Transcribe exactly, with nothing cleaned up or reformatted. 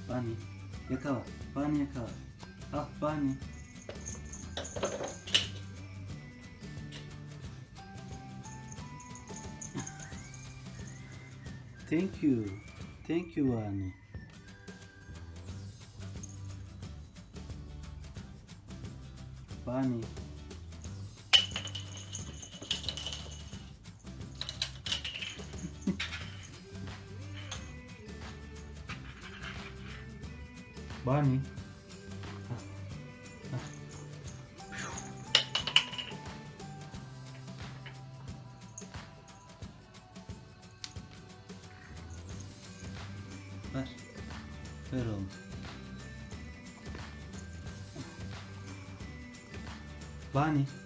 Bunny. Yakala. Bunny yakala. Al Bunny. Thank you. Thank you Bunny. Bunny. Bunny. Ver. Ver oğlum. Bunny.